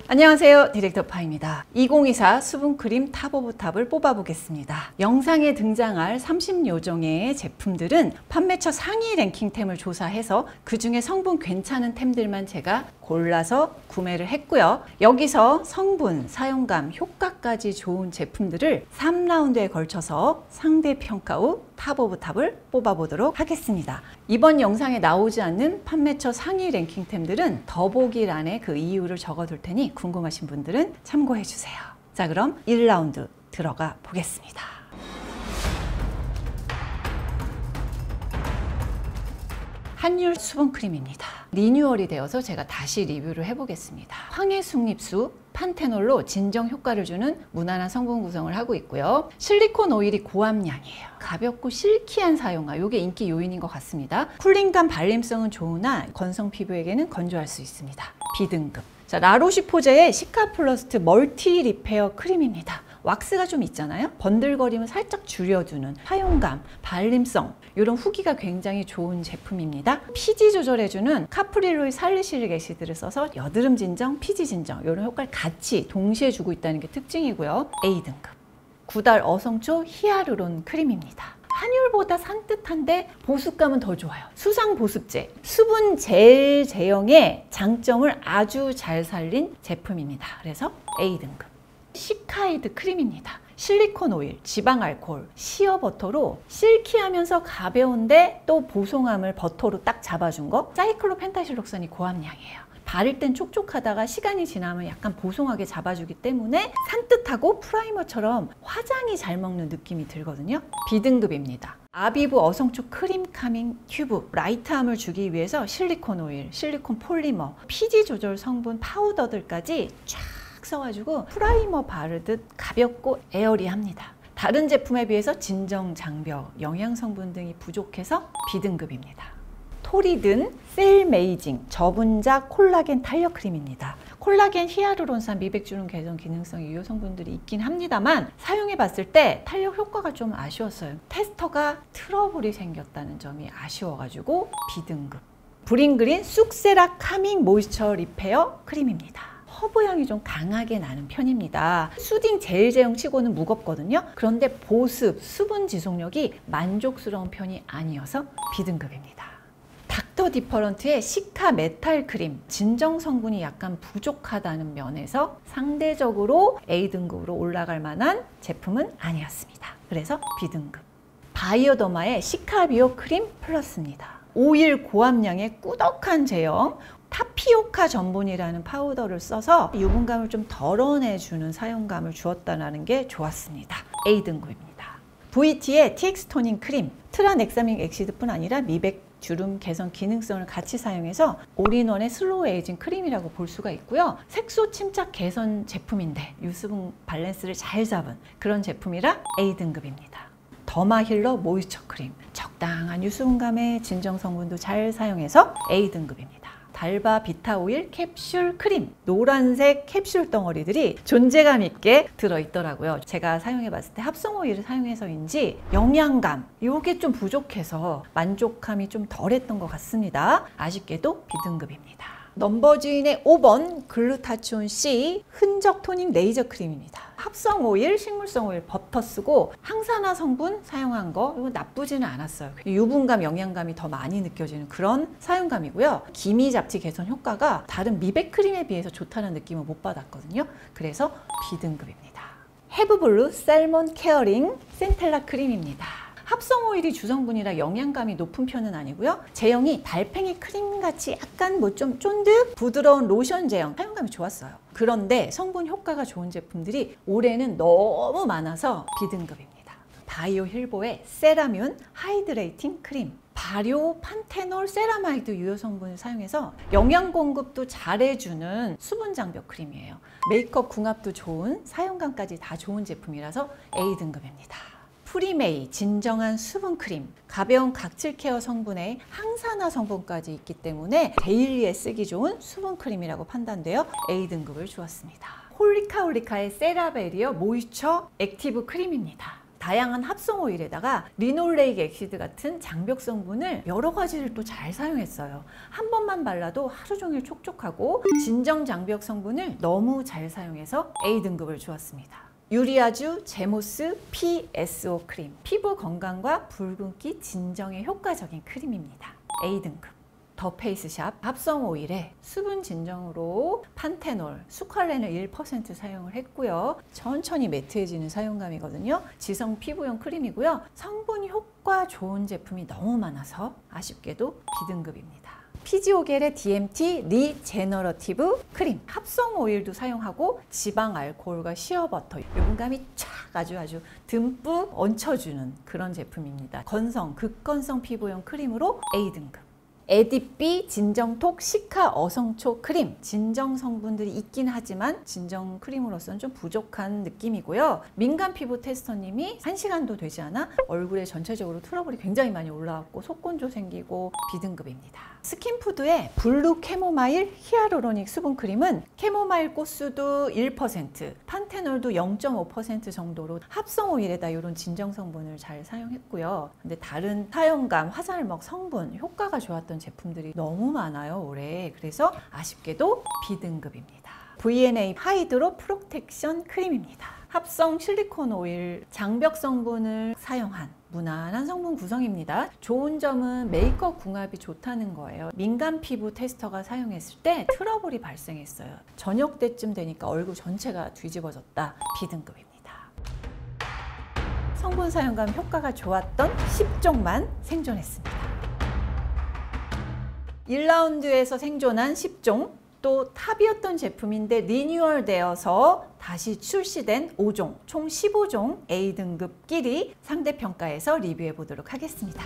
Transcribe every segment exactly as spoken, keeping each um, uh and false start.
안녕하세요, 디렉터 파입니다. 이천이십사 수분크림 탑 오브 탑을 뽑아보겠습니다. 영상에 등장할 삼십여 종의 제품들은 판매처 상위 랭킹템을 조사해서 그 중에 성분 괜찮은 템들만 제가 골라서 구매를 했고요. 여기서 성분, 사용감, 효과까지 좋은 제품들을 삼 라운드에 걸쳐서 상대평가 후 탑 오브 탑을 뽑아보도록 하겠습니다. 이번 영상에 나오지 않는 판매처 상위 랭킹템들은 더보기란에 그 이유를 적어둘 테니 궁금하신 분들은 참고해 주세요. 자, 그럼 일 라운드 들어가 보겠습니다. 한율 수분크림입니다. 리뉴얼이 되어서 제가 다시 리뷰를 해보겠습니다. 황해숙립수, 판테놀로 진정 효과를 주는 무난한 성분 구성을 하고 있고요. 실리콘 오일이 고함량이에요. 가볍고 실키한 사용감, 이게 인기 요인인 것 같습니다. 쿨링감, 발림성은 좋으나 건성 피부에게는 건조할 수 있습니다. B등급. 자, 라로시포제의 시카플러스트 멀티 리페어 크림입니다. 왁스가 좀 있잖아요. 번들거림을 살짝 줄여주는 사용감, 발림성, 이런 후기가 굉장히 좋은 제품입니다. 피지 조절해주는 카프릴로이 살리실릭 애시드를 써서 여드름 진정, 피지 진정 이런 효과를 같이 동시에 주고 있다는 게 특징이고요. A등급. 구달 어성초 히아루론 크림입니다. 한율보다 산뜻한데 보습감은 더 좋아요. 수상 보습제, 수분 젤 제형의 장점을 아주 잘 살린 제품입니다. 그래서 A등급. 시카이드 크림입니다. 실리콘 오일, 지방 알코올, 시어 버터로 실키하면서 가벼운데 또 보송함을 버터로 딱 잡아준 거. 사이클로펜타실록산이 고함량이에요. 바를 땐 촉촉하다가 시간이 지나면 약간 보송하게 잡아주기 때문에 산뜻하고 프라이머처럼 화장이 잘 먹는 느낌이 들거든요. B등급입니다. 아비브 어성초 크림 카밍 튜브. 라이트함을 주기 위해서 실리콘 오일, 실리콘 폴리머, 피지 조절 성분 파우더들까지 쫙 써가지고 프라이머 바르듯 가볍고 에어리합니다. 다른 제품에 비해서 진정, 장벽, 영양 성분 등이 부족해서 B등급입니다. 토리든 셀메이징 저분자 콜라겐 탄력 크림입니다. 콜라겐, 히아루론산, 미백주름 개선 기능성 유효 성분들이 있긴 합니다만 사용해 봤을 때 탄력 효과가 좀 아쉬웠어요. 테스터가 트러블이 생겼다는 점이 아쉬워가지고 B등급. 브링그린 쑥세라 카밍 모이스처 리페어 크림입니다. 허브향이 좀 강하게 나는 편입니다. 수딩 젤 제형 치고는 무겁거든요. 그런데 보습, 수분 지속력이 만족스러운 편이 아니어서 B등급입니다. 닥터 디퍼런트의 시카 메탈 크림. 진정 성분이 약간 부족하다는 면에서 상대적으로 A등급으로 올라갈 만한 제품은 아니었습니다. 그래서 B등급. 바이오더마의 시카비오 크림 플러스입니다. 오일 고함량의 꾸덕한 제형, 타피오카 전분이라는 파우더를 써서 유분감을 좀 덜어내주는 사용감을 주었다는 게 좋았습니다. A등급입니다. 브이티의 티엑스 토닝 크림, 트라넥사믹 엑시드뿐 아니라 미백, 주름 개선 기능성을 같이 사용해서 올인원의 슬로우 에이징 크림이라고 볼 수가 있고요. 색소 침착 개선 제품인데 유수분 밸런스를 잘 잡은 그런 제품이라 A등급입니다. 더마힐러 모이스처 크림, 적당한 유수분감의 진정 성분도 잘 사용해서 A등급입니다. 달바 비타 오일 캡슐 크림. 노란색 캡슐 덩어리들이 존재감 있게 들어있더라고요. 제가 사용해 봤을 때 합성 오일을 사용해서인지 영양감 이게 좀 부족해서 만족감이 좀 덜했던 것 같습니다. 아쉽게도 B등급입니다. 넘버주인의 오 번 글루타치온 C 흔적 토닝 레이저 크림입니다. 합성 오일, 식물성 오일, 버터 쓰고 항산화 성분 사용한 거 이거 나쁘지는 않았어요. 유분감, 영양감이 더 많이 느껴지는 그런 사용감이고요. 기미 잡티 개선 효과가 다른 미백 크림에 비해서 좋다는 느낌을 못 받았거든요. 그래서 B등급입니다. 헤브블루 셀몬 케어링 센텔라 크림입니다. 합성 오일이 주성분이라 영양감이 높은 편은 아니고요. 제형이 달팽이 크림같이 약간 뭐 좀 쫀득 부드러운 로션 제형, 사용감이 좋았어요. 그런데 성분 효과가 좋은 제품들이 올해는 너무 많아서 B등급입니다. 바이오 힐보의 세라뮨 하이드레이팅 크림. 발효 판테놀 세라마이드 유효 성분을 사용해서 영양 공급도 잘해주는 수분 장벽 크림이에요. 메이크업 궁합도 좋은, 사용감까지 다 좋은 제품이라서 A등급입니다. 프리메이 진정한 수분크림, 가벼운 각질 케어 성분에 항산화 성분까지 있기 때문에 데일리에 쓰기 좋은 수분크림이라고 판단되어 A등급을 주었습니다. 홀리카홀리카의 세라베리어 모이스처 액티브 크림입니다. 다양한 합성 오일에다가 리놀레익 액시드 같은 장벽 성분을 여러 가지를 또 잘 사용했어요. 한 번만 발라도 하루 종일 촉촉하고 진정 장벽 성분을 너무 잘 사용해서 에이 등급을 주었습니다. 유리아주 제모스 피에스오 크림, 피부 건강과 붉은기 진정에 효과적인 크림입니다. 에이 등급. 더 페이스샵 합성 오일에 수분 진정으로 판테놀, 수칼렌을 일 퍼센트 사용을 했고요. 천천히 매트해지는 사용감이거든요. 지성 피부용 크림이고요. 성분 효과 좋은 제품이 너무 많아서 아쉽게도 B등급입니다. 피지오겔의 디엠티 리제너러티브 크림, 합성 오일도 사용하고 지방 알코올과 시어버터, 유분감이 촥 아주 아주 듬뿍 얹혀주는 그런 제품입니다. 건성, 극건성 피부용 크림으로 에이 등급. 에디비 진정톡 시카 어성초 크림, 진정 성분들이 있긴 하지만 진정 크림으로서는 좀 부족한 느낌이고요. 민감 피부 테스터님이 한 시간도 되지 않아 얼굴에 전체적으로 트러블이 굉장히 많이 올라왔고 속건조 생기고 B등급입니다. 스킨푸드의 블루 캐모마일 히아루로닉 수분크림은 캐모마일 꽃수도 일 퍼센트, 판테놀도 영 점 오 퍼센트 정도로 합성 오일에다 이런 진정 성분을 잘 사용했고요. 근데 다른 사용감, 화잘먹 성분, 효과가 좋았던 제품들이 너무 많아요, 올해. 그래서 아쉽게도 B등급입니다. 브이엔에이 하이드로 프로텍션 크림입니다. 합성 실리콘 오일, 장벽 성분을 사용한 무난한 성분 구성입니다. 좋은 점은 메이크업 궁합이 좋다는 거예요. 민감 피부 테스터가 사용했을 때 트러블이 발생했어요. 저녁 때쯤 되니까 얼굴 전체가 뒤집어졌다. B등급입니다. 성분 사용감 효과가 좋았던 십 종만 생존했습니다. 일 라운드에서 생존한 십 종, 또 탑이었던 제품인데 리뉴얼 되어서 다시 출시된 오 종, 총 십오 종 에이 등급끼리 상대평가해서 리뷰해 보도록 하겠습니다.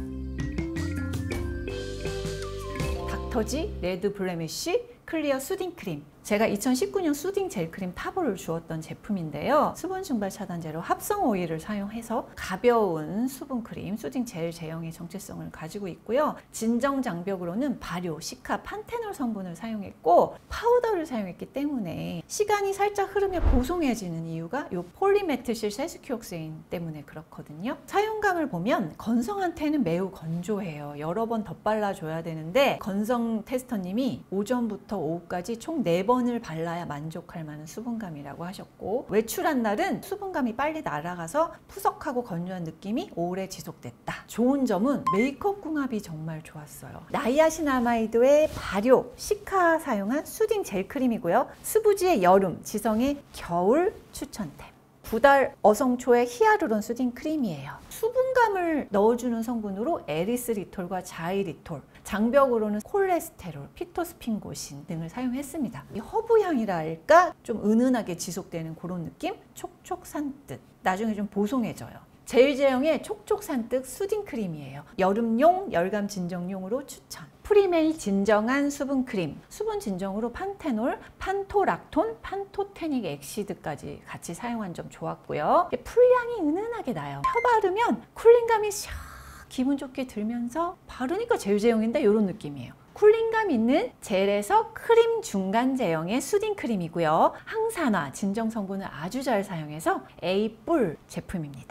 닥터지 레드 블레미쉬 클리어 수딩 크림, 제가 이천십구 년 수딩 젤 크림 탑을 주었던 제품인데요. 수분 증발 차단제로 합성 오일을 사용해서 가벼운 수분 크림, 수딩 젤 제형의 정체성을 가지고 있고요. 진정 장벽으로는 발효, 시카, 판테놀 성분을 사용했고 파우더를 사용했기 때문에 시간이 살짝 흐르면 보송해지는 이유가 이 폴리메트실 세스키옥세인 때문에 그렇거든요. 사용감을 보면 건성한테는 매우 건조해요. 여러 번 덧발라줘야 되는데 건성 테스터님이 오전부터 오후까지 총 네 번을 발라야 만족할 만한 수분감이라고 하셨고, 외출한 날은 수분감이 빨리 날아가서 푸석하고 건조한 느낌이 오래 지속됐다. 좋은 점은 메이크업 궁합이 정말 좋았어요. 나이아신아마이드의 발효, 시카 사용한 수딩 젤 크림이고요. 스부지의 여름, 지성의 겨울 추천템. 구달 어성초의 히아루론 수딩 크림이에요. 수분감을 넣어주는 성분으로 에리스리톨과 자이리톨, 장벽으로는 콜레스테롤, 피토스핀고신 등을 사용했습니다. 이 허브 향이랄까 좀 은은하게 지속되는 그런 느낌? 촉촉 산뜻, 나중에 좀 보송해져요. 젤 제형의 촉촉 산뜻 수딩 크림이에요. 여름용, 열감 진정용으로 추천. 프리메이 진정한 수분 크림, 수분 진정으로 판테놀, 판토락톤, 판토테닉 액시드까지 같이 사용한 점 좋았고요. 풀향이 은은하게 나요. 펴 바르면 쿨링감이 샥 기분 좋게 들면서 바르니까 젤 제형인데 이런 느낌이에요. 쿨링감 있는 젤에서 크림 중간 제형의 수딩 크림이고요. 항산화, 진정 성분을 아주 잘 사용해서 에이 뿔 제품입니다.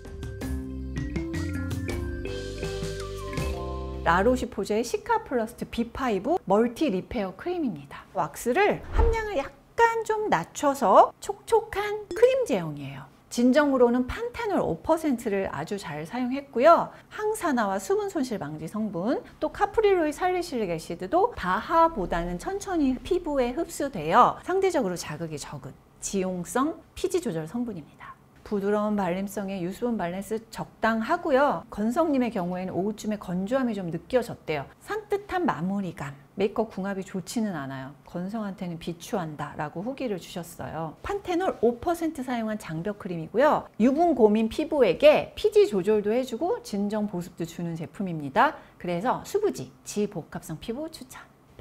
라로시포제의 시카플러스트 비 파이브 멀티 리페어 크림입니다. 왁스를 함량을 약간 좀 낮춰서 촉촉한 크림 제형이에요. 진정으로는 판테놀 오 퍼센트를 아주 잘 사용했고요. 항산화와 수분 손실 방지 성분, 또 카프릴로이 살리실릭 애시드도 바하보다는 천천히 피부에 흡수되어 상대적으로 자극이 적은 지용성 피지 조절 성분입니다. 부드러운 발림성의 유수분 밸런스 적당하고요. 건성님의 경우에는 오후쯤에 건조함이 좀 느껴졌대요. 산뜻한 마무리감, 메이크업 궁합이 좋지는 않아요. 건성한테는 비추한다 라고 후기를 주셨어요. 판테놀 오 퍼센트 사용한 장벽 크림이고요. 유분 고민 피부에게 피지 조절도 해주고 진정 보습도 주는 제품입니다. 그래서 수부지, 지복합성 피부 추천.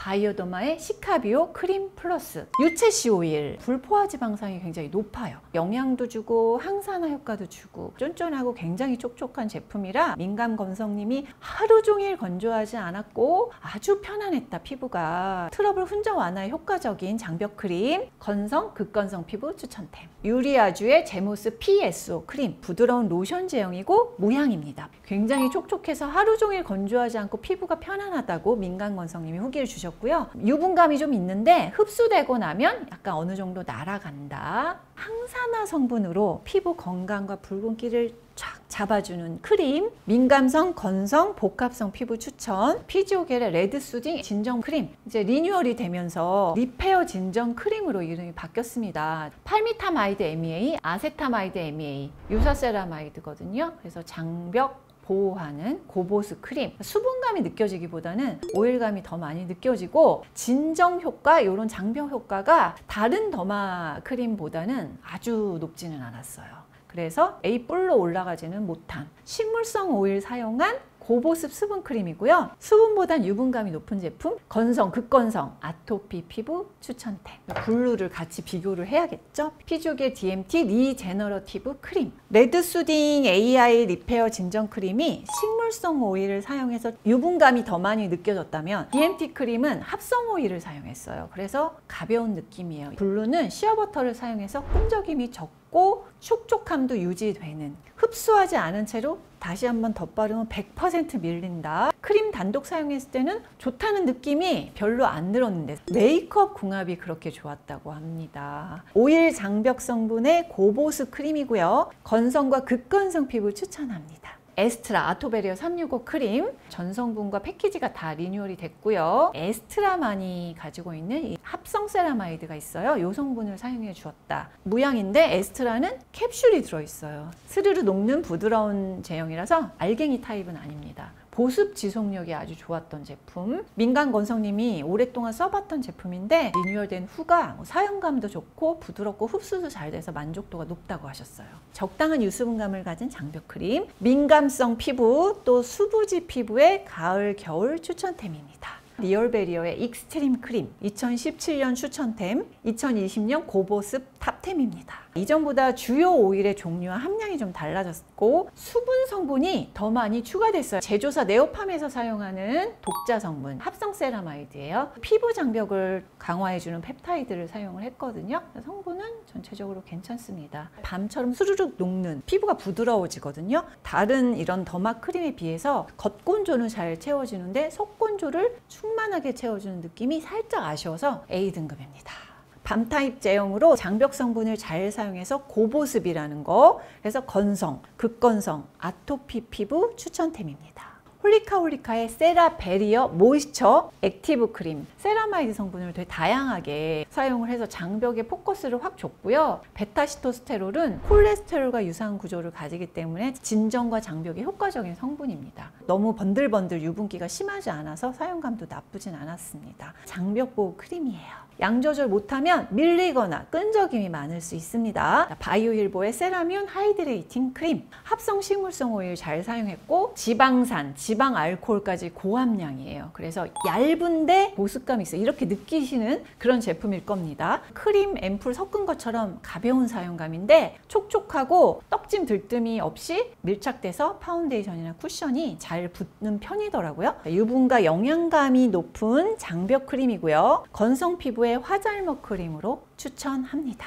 바이오더마의 시카비오 크림 플러스. 유채씨 오일, 불포화 지방산이 굉장히 높아요. 영양도 주고 항산화 효과도 주고 쫀쫀하고 굉장히 촉촉한 제품이라 민감 건성님이 하루 종일 건조하지 않았고 아주 편안했다. 피부가 트러블 훈정 완화에 효과적인 장벽 크림, 건성 극건성 피부 추천템. 유리아주의 제모스 피에스오 크림, 부드러운 로션 제형이고 무향입니다. 굉장히 촉촉해서 하루 종일 건조하지 않고 피부가 편안하다고 민감 건성님이 후기를 주셨고요. 유분감이 좀 있는데 흡수되고 나면 약간 어느 정도 날아간다. 항산화 성분으로 피부 건강과 붉은기를 쫙 잡아주는 크림, 민감성, 건성, 복합성 피부 추천. 피지오겔의 레드 수딩 진정 크림, 이제 리뉴얼이 되면서 리페어 진정 크림으로 이름이 바뀌었습니다. 팔미타마이드 엠이에이, 아세타마이드 엠이에이, 유사세라마이드거든요. 그래서 장벽 보호하는 고보습 크림. 수분감이 느껴지기보다는 오일감이 더 많이 느껴지고 진정 효과, 이런 장벽 효과가 다른 더마 크림보다는 아주 높지는 않았어요. 그래서 A뿔로 올라가지는 못한 식물성 오일 사용한 고보습 수분 크림이고요. 수분보단 유분감이 높은 제품, 건성, 극건성, 아토피 피부 추천템. 블루를 같이 비교를 해야겠죠. 피지오겔 디엠티 리제너러티브 크림. 레드 수딩 에이아이 리페어 진정 크림이 식물성 오일을 사용해서 유분감이 더 많이 느껴졌다면 디엠티 크림은 합성 오일을 사용했어요. 그래서 가벼운 느낌이에요. 블루는 시어버터를 사용해서 끈적임이 적고 촉촉함도 유지되는, 흡수하지 않은 채로 다시 한번 덧바르면 백 퍼센트 밀린다. 크림 단독 사용했을 때는 좋다는 느낌이 별로 안 들었는데 메이크업 궁합이 그렇게 좋았다고 합니다. 오일 장벽 성분의 고보습 크림이고요. 건성과 극건성 피부 추천합니다. 에스트라 아토베리어 삼백육십오 크림, 전성분과 패키지가 다 리뉴얼이 됐고요. 에스트라만이 가지고 있는 이 합성 세라마이드가 있어요. 이 성분을 사용해 주었다. 무향인데 에스트라는 캡슐이 들어있어요. 스르르 녹는 부드러운 제형이라서 알갱이 타입은 아닙니다. 보습 지속력이 아주 좋았던 제품. 민간 건성님이 오랫동안 써봤던 제품인데 리뉴얼된 후가 사용감도 좋고 부드럽고 흡수도 잘 돼서 만족도가 높다고 하셨어요. 적당한 유수분감을 가진 장벽 크림, 민감성 피부, 또 수부지 피부의 가을 겨울 추천템입니다. 리얼베리어의 익스트림 크림, 이천십칠 년 추천템, 이천이십 년 고보습 탑템입니다. 이전보다 주요 오일의 종류와 함량이 좀 달라졌고 수분 성분이 더 많이 추가됐어요. 제조사 네오팜에서 사용하는 독자 성분, 합성 세라마이드예요. 피부 장벽을 강화해주는 펩타이드를 사용을 했거든요. 성분은 전체적으로 괜찮습니다. 밤처럼 수르륵 녹는, 피부가 부드러워지거든요. 다른 이런 더마 크림에 비해서 겉건조는 잘 채워지는데 속건조를 충만하게 채워주는 느낌이 살짝 아쉬워서 에이 등급입니다. 밤 타입 제형으로 장벽 성분을 잘 사용해서 고보습이라는 거, 그래서 건성, 극건성, 아토피 피부 추천템입니다. 홀리카홀리카의 세라베리어 모이스처 액티브 크림, 세라마이드 성분을 되게 다양하게 사용을 해서 장벽에 포커스를 확 줬고요. 베타시토스테롤은 콜레스테롤과 유사한 구조를 가지기 때문에 진정과 장벽에 효과적인 성분입니다. 너무 번들번들 유분기가 심하지 않아서 사용감도 나쁘진 않았습니다. 장벽 보호 크림이에요. 양 조절 못하면 밀리거나 끈적임이 많을 수 있습니다. 바이오힐보의 세라뮨 하이드레이팅 크림, 합성 식물성 오일 잘 사용했고 지방산, 지방 알코올까지 고함량이에요. 그래서 얇은데 보습감이 있어요. 이렇게 느끼시는 그런 제품일 겁니다. 크림, 앰플 섞은 것처럼 가벼운 사용감인데 촉촉하고 떡짐 들뜸이 없이 밀착돼서 파운데이션이나 쿠션이 잘 붙는 편이더라고요. 유분과 영양감이 높은 장벽 크림이고요. 건성 피부에 화잘먹 크림으로 추천합니다.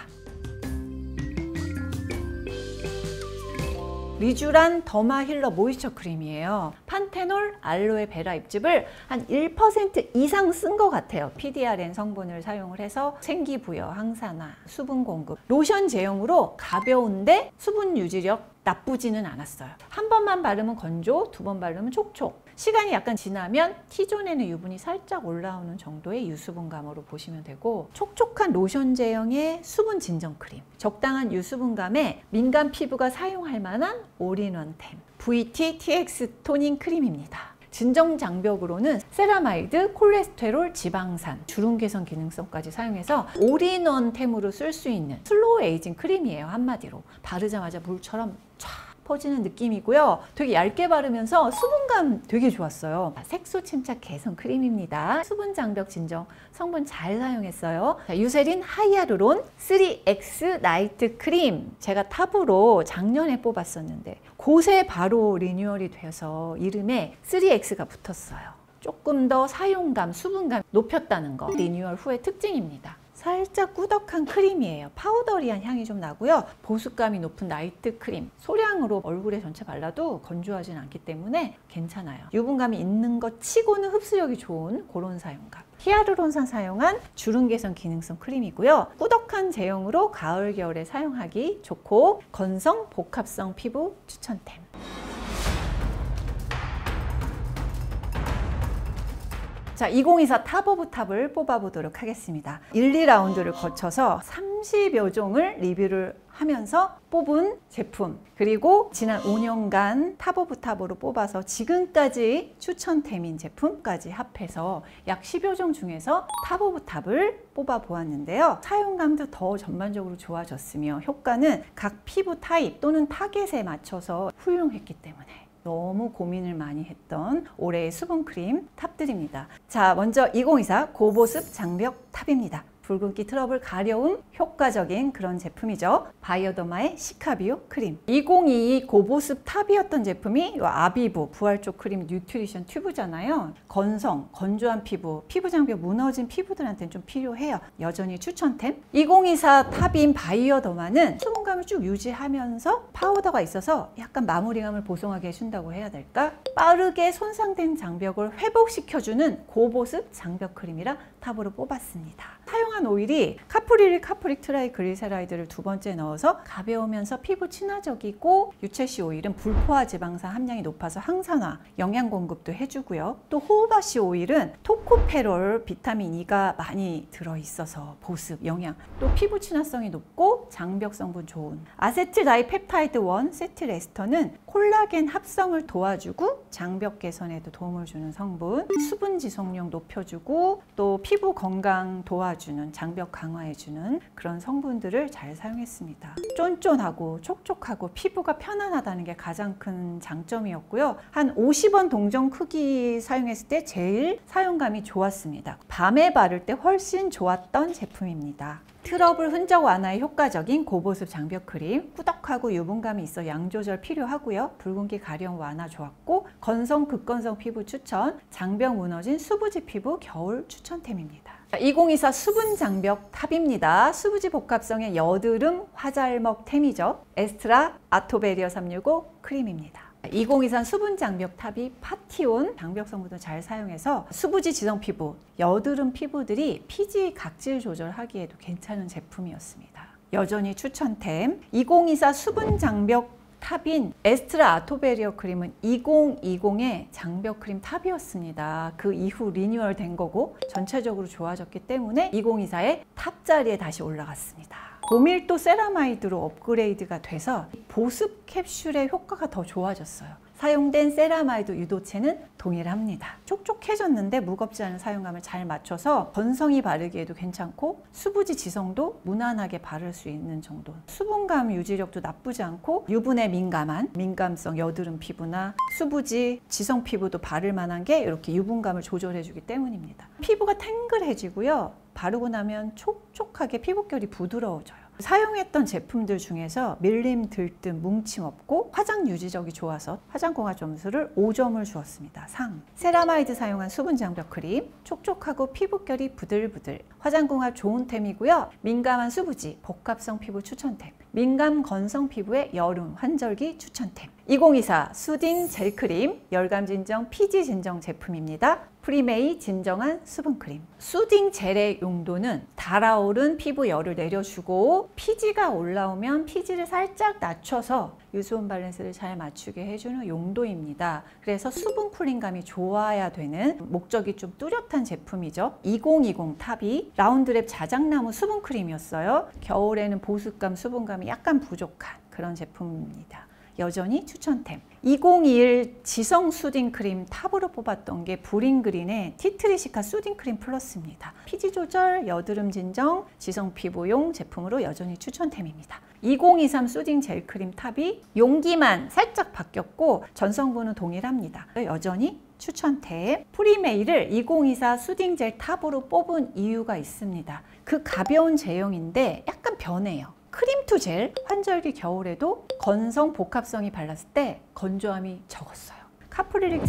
리쥬란 더마 힐러 모이스처 크림이에요. 판테놀, 알로에 베라 잎즙을 한 일 퍼센트 이상 쓴 것 같아요. 피디알엔 성분을 사용을 해서 생기 부여, 항산화, 수분 공급. 로션 제형으로 가벼운데 수분 유지력 나쁘지는 않았어요. 한 번만 바르면 건조, 두 번 바르면 촉촉. 시간이 약간 지나면 T존에는 유분이 살짝 올라오는 정도의 유수분감으로 보시면 되고, 촉촉한 로션 제형의 수분 진정 크림, 적당한 유수분감에 민감 피부가 사용할 만한 올인원템 브이티 티엑스 토닝 크림입니다. 진정 장벽으로는 세라마이드, 콜레스테롤, 지방산, 주름 개선 기능성까지 사용해서 올인원템으로 쓸 수 있는 슬로우 에이징 크림이에요. 한마디로 바르자마자 물처럼 쫙 퍼지는 느낌이고요. 되게 얇게 바르면서 수분감 되게 좋았어요. 색소 침착 개선 크림입니다. 수분 장벽 진정 성분 잘 사용했어요. 자, 유세린 하이아루론 쓰리 엑스 나이트 크림, 제가 탑으로 작년에 뽑았었는데 곳에 바로 리뉴얼이 되어서 이름에 쓰리 엑스가 붙었어요. 조금 더 사용감, 수분감 높였다는 거 리뉴얼 후의 특징입니다. 살짝 꾸덕한 크림이에요. 파우더리한 향이 좀 나고요. 보습감이 높은 나이트 크림. 소량으로 얼굴에 전체 발라도 건조하진 않기 때문에 괜찮아요. 유분감이 있는 것 치고는 흡수력이 좋은 그런 사용감. 히아루론산 사용한 주름 개선 기능성 크림이고요. 꾸덕한 제형으로 가을 겨울에 사용하기 좋고 건성 복합성 피부 추천템. 자, 이천이십사 탑 오브 탑을 뽑아보도록 하겠습니다. 일, 이 라운드를 거쳐서 삼십여 종을 리뷰를 하면서 뽑은 제품, 그리고 지난 오 년간 탑 오브 탑으로 뽑아서 지금까지 추천템인 제품까지 합해서 약 십여 종 중에서 탑 오브 탑을 뽑아 보았는데요. 사용감도 더 전반적으로 좋아졌으며 효과는 각 피부 타입 또는 타겟에 맞춰서 훌륭했기 때문에 너무 고민을 많이 했던 올해의 수분크림 탑들입니다. 자, 먼저 이천이십사 고보습 장벽 탑입니다. 붉은기 트러블 가려움 효과적인 그런 제품이죠. 바이오더마의 시카비오 크림. 이천이십이 고보습 탑이었던 제품이 이 아비브 부활초 크림 뉴트리션 튜브잖아요. 건성, 건조한 피부, 피부 장벽 무너진 피부들한테는 좀 필요해요. 여전히 추천템. 이천이십사 탑인 바이오더마는 수분감을 쭉 유지하면서 파우더가 있어서 약간 마무리감을 보송하게 해준다고 해야 될까? 빠르게 손상된 장벽을 회복시켜주는 고보습 장벽 크림이라 탑으로 뽑았습니다. 사용한 오일이 카프릴릭 카프릭 트라이 글리세라이드를 두 번째 넣어서 가벼우면서 피부 친화적이고, 유채씨 오일은 불포화 지방산 함량이 높아서 항산화, 영양 공급도 해주고요. 또 호호바씨 오일은 토코페롤, 비타민 E가 많이 들어있어서 보습, 영양, 또 피부 친화성이 높고 장벽 성분 좋은 아세틸 다이펩타이드 일 세틸 에스터는 콜라겐 합성을 도와주고 장벽 개선에도 도움을 주는 성분, 수분 지속력 높여주고 또 피부 건강 도와주는, 장벽 강화해주는 그런 성분들을 잘 사용했습니다. 쫀쫀하고 촉촉하고 피부가 편안하다는 게 가장 큰 장점이었고요. 한 오십 원 동전 크기 사용했을 때 제일 사용감이 좋았습니다. 밤에 바를 때 훨씬 좋았던 제품입니다. 트러블 흔적 완화에 효과적인 고보습 장벽 크림, 꾸덕하고 유분감이 있어 양 조절 필요하고요. 붉은기 가려움 완화 좋았고, 건성 극건성 피부 추천, 장벽 무너진 수부지 피부 겨울 추천템입니다. 이천이십사 수분 장벽 탑입니다. 수부지 복합성의 여드름 화잘먹템이죠. 에스트라 아토베리어 삼백육십오 크림입니다. 이천이십삼 수분 장벽 탑이 파티온 장벽 성분도 잘 사용해서 수부지 지성 피부, 여드름 피부들이 피지 각질 조절하기에도 괜찮은 제품이었습니다. 여전히 추천템. 이천이십사 수분 장벽 탑인 에스트라 아토베리어 크림은 이천이십의 장벽 크림 탑이었습니다. 그 이후 리뉴얼 된 거고 전체적으로 좋아졌기 때문에 이천이십사의 탑 자리에 다시 올라갔습니다. 고밀도 세라마이드로 업그레이드가 돼서 보습 캡슐의 효과가 더 좋아졌어요. 사용된 세라마이드 유도체는 동일합니다. 촉촉해졌는데 무겁지 않은 사용감을 잘 맞춰서 건성이 바르기에도 괜찮고, 수부지 지성도 무난하게 바를 수 있는 정도, 수분감 유지력도 나쁘지 않고, 유분에 민감한 민감성 여드름 피부나 수부지 지성 피부도 바를 만한 게 이렇게 유분감을 조절해 주기 때문입니다. 피부가 탱글해지고요. 바르고 나면 촉촉하게 피부결이 부드러워져요. 사용했던 제품들 중에서 밀림, 들뜸, 뭉침 없고 화장 유지력이 좋아서 화장공학 점수를 오 점을 주었습니다. 상. 세라마이드 사용한 수분 장벽 크림, 촉촉하고 피부결이 부들부들, 화장공학 좋은 템이고요. 민감한 수부지, 복합성 피부 추천템, 민감 건성 피부의 여름 환절기 추천템. 이천이십사 수딩 젤크림, 열감 진정, 피지 진정 제품입니다. 프리메이 진정한 수분크림. 수딩 젤의 용도는 달아오른 피부 열을 내려주고, 피지가 올라오면 피지를 살짝 낮춰서 유수분 밸런스를 잘 맞추게 해주는 용도입니다. 그래서 수분 쿨링감이 좋아야 되는, 목적이 좀 뚜렷한 제품이죠. 이천이십 탑이 라운드랩 자작나무 수분크림이었어요. 겨울에는 보습감, 수분감이 약간 부족한 그런 제품입니다. 여전히 추천템. 이천이십일 지성 수딩 크림 탑으로 뽑았던 게 브링그린의 티트리시카 수딩 크림 플러스입니다. 피지 조절, 여드름 진정, 지성 피부용 제품으로 여전히 추천템입니다. 이공이삼 수딩 젤 크림 탑이 용기만 살짝 바뀌었고 전성분은 동일합니다. 여전히 추천템. 프리메이를 이공이사 수딩 젤 탑으로 뽑은 이유가 있습니다. 그 가벼운 제형인데 약간 변해요. 크림 투 젤, 환절기 겨울에도 건성 복합성이 발랐을 때 건조함이 적었어요. 카프릴릭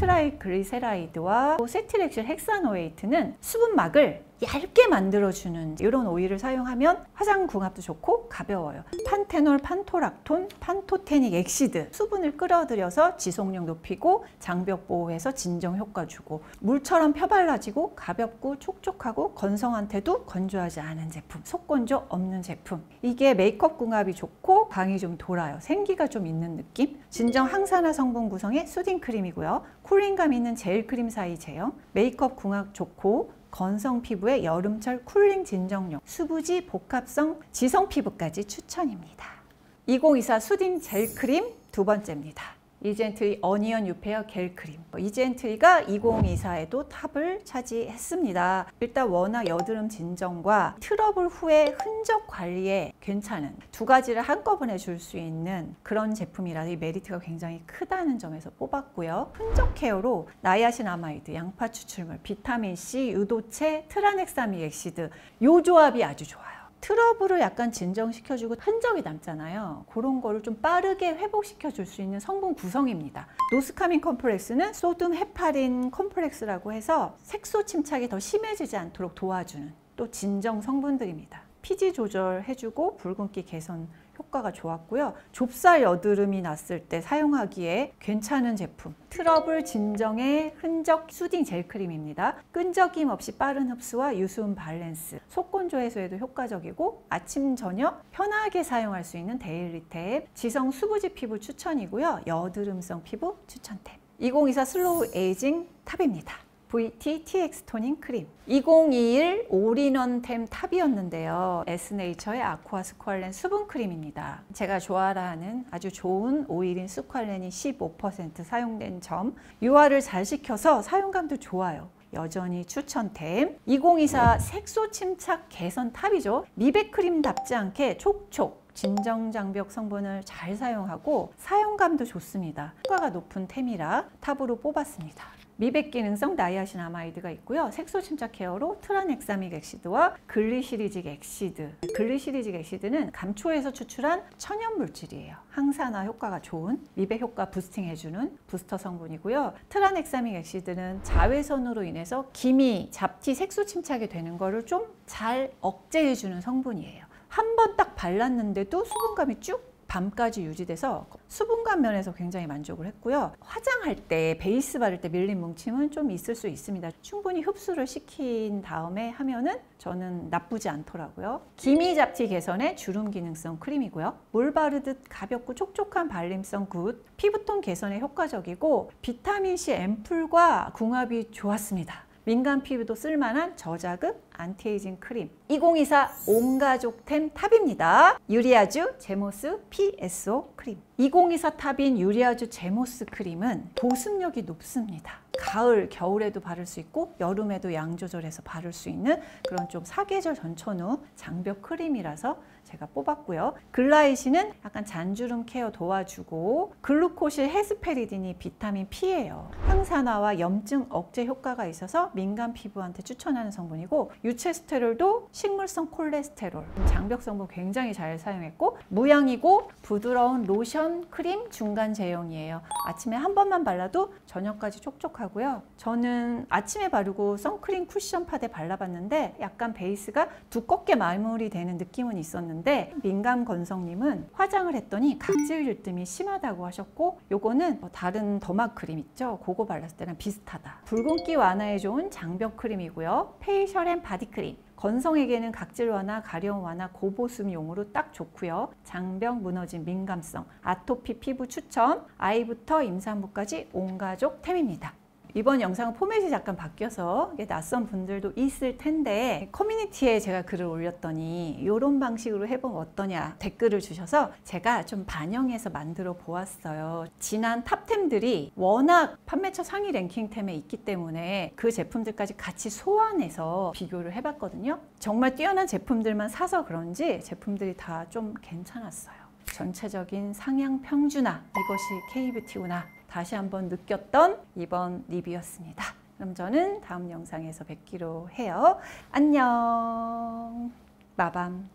트라이글리세라이드와 세틸엑실 헥사노에이트는 수분막을 얇게 만들어주는 이런 오일을 사용하면 화장 궁합도 좋고 가벼워요. 판테놀, 판토락톤, 판토테닉 엑시드, 수분을 끌어들여서 지속력 높이고 장벽 보호해서 진정 효과 주고 물처럼 펴발라지고 가볍고 촉촉하고 건성한테도 건조하지 않은 제품, 속건조 없는 제품. 이게 메이크업 궁합이 좋고 광이 좀 돌아요. 생기가 좀 있는 느낌. 진정 항산화 성분 구성의 수딩 크림이고요. 쿨링감 있는 젤 크림 사이 제형, 메이크업 궁합 좋고 건성 피부의 여름철 쿨링 진정력, 수부지 복합성 지성 피부까지 추천입니다. 이공이사 수딩 젤 크림 두 번째입니다. 이젠트리 어니언 유페어 겔 크림. 이젠트리가 이공이사에도 탑을 차지했습니다. 일단 워낙 여드름 진정과 트러블 후의 흔적 관리에 괜찮은 두 가지를 한꺼번에 줄 수 있는 그런 제품이라 이 메리트가 굉장히 크다는 점에서 뽑았고요. 흔적 케어로 나이아신아마이드, 양파 추출물, 비타민C, 유도체, 트라넥사믹 엑시드 이 조합이 아주 좋아요. 트러블을 약간 진정시켜주고 흔적이 남잖아요. 그런 거를 좀 빠르게 회복시켜 줄 수 있는 성분 구성입니다. 노스카민 컴플렉스는 소듐 헤파린 컴플렉스라고 해서 색소 침착이 더 심해지지 않도록 도와주는 또 진정 성분들입니다. 피지 조절해주고 붉은기 개선 효과가 좋았고요. 좁쌀 여드름이 났을 때 사용하기에 괜찮은 제품. 트러블 진정의 흔적 수딩 젤 크림입니다. 끈적임 없이 빠른 흡수와 유수분 밸런스, 속건조 해소에도 효과적이고 아침 저녁 편하게 사용할 수 있는 데일리템. 지성 수부지 피부 추천이고요. 여드름성 피부 추천템. 이공이사 슬로우 에이징 탑입니다. 브이티 티엑스 토닝 크림. 이공이일 올인원템 탑이었는데요. 에스네이처의 아쿠아 스퀄렌 수분 크림입니다. 제가 좋아하는 아주 좋은 오일인 스퀄렌이 십오 퍼센트 사용된 점. 유화를 잘 시켜서 사용감도 좋아요. 여전히 추천템. 이공이사 색소 침착 개선 탑이죠. 미백 크림답지 않게 촉촉 진정 장벽 성분을 잘 사용하고 사용감도 좋습니다. 효과가 높은 템이라 탑으로 뽑았습니다. 미백 기능성 나이아신아마이드가 있고요. 색소 침착 케어로 트라넥사믹 엑시드와 글리시리직 엑시드. 글리시리직 엑시드는 감초에서 추출한 천연 물질이에요. 항산화 효과가 좋은 미백 효과 부스팅 해주는 부스터 성분이고요. 트라넥사믹 엑시드는 자외선으로 인해서 기미, 잡티, 색소 침착이 되는 거를 좀 잘 억제해주는 성분이에요. 한 번 딱 발랐는데도 수분감이 쭉 밤까지 유지돼서 수분감 면에서 굉장히 만족을 했고요. 화장할 때 베이스 바를 때 밀린 뭉침은 좀 있을 수 있습니다. 충분히 흡수를 시킨 다음에 하면은 저는 나쁘지 않더라고요. 기미 잡티 개선의 주름 기능성 크림이고요. 물 바르듯 가볍고 촉촉한 발림성 굿, 피부톤 개선에 효과적이고 비타민C 앰플과 궁합이 좋았습니다. 민감 피부도 쓸만한 저자극 안티에이징 크림. 이공이사 온가족템 탑입니다. 유리아주 제모스 피에스오 크림. 이공이사 탑인 유리아주 제모스 크림은 보습력이 높습니다. 가을, 겨울에도 바를 수 있고 여름에도 양 조절해서 바를 수 있는 그런 좀 사계절 전천후 장벽 크림이라서 제가 뽑았고요. 글라이신은 약간 잔주름 케어 도와주고 글루코실 헤스페리딘이 비타민 P예요. 항산화와 염증 억제 효과가 있어서 민감 피부한테 추천하는 성분이고 유체스테롤도 식물성 콜레스테롤, 장벽 성분 굉장히 잘 사용했고 무향이고 부드러운 로션, 크림 중간 제형이에요. 아침에 한 번만 발라도 저녁까지 촉촉하고요. 저는 아침에 바르고 선크림 쿠션 파데 발라봤는데 약간 베이스가 두껍게 마무리되는 느낌은 있었는데 민감 건성님은 화장을 했더니 각질 일뜸이 심하다고 하셨고 요거는 다른 더마 크림 있죠? 그거 발랐을 때랑 비슷하다. 붉은기 완화에 좋은 장벽 크림이고요. 페이셜 앤 바디 크림. 건성에게는 각질 완화, 가려움 완화, 고보습용으로 딱 좋고요. 장벽 무너진 민감성, 아토피 피부 추천, 아이부터 임산부까지 온 가족 템입니다. 이번 영상은 포맷이 잠깐 바뀌어서 낯선 분들도 있을 텐데 커뮤니티에 제가 글을 올렸더니 이런 방식으로 해보면 어떠냐 댓글을 주셔서 제가 좀 반영해서 만들어 보았어요. 지난 탑템들이 워낙 판매처 상위 랭킹템에 있기 때문에 그 제품들까지 같이 소환해서 비교를 해봤거든요. 정말 뛰어난 제품들만 사서 그런지 제품들이 다 좀 괜찮았어요. 전체적인 상향 평준화, 이것이 K뷰티구나 다시 한번 느꼈던 이번 리뷰였습니다. 그럼 저는 다음 영상에서 뵙기로 해요. 안녕. 마밤.